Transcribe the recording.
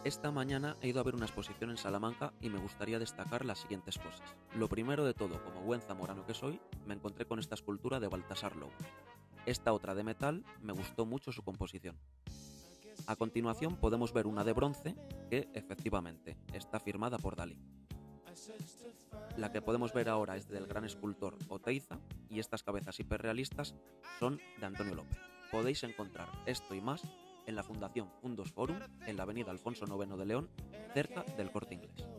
Esta mañana he ido a ver una exposición en Salamanca y me gustaría destacar las siguientes cosas. Lo primero de todo, como buen zamorano que soy, me encontré con esta escultura de Baltasar Lobo. Esta otra de metal me gustó mucho su composición. A continuación podemos ver una de bronce que, efectivamente, está firmada por Dalí. La que podemos ver ahora es del gran escultor Oteiza y estas cabezas hiperrealistas son de Antonio López. Podéis encontrar esto y más en la Fundación Fundos Forum en la avenida Alfonso IX de León, cerca del Corte Inglés.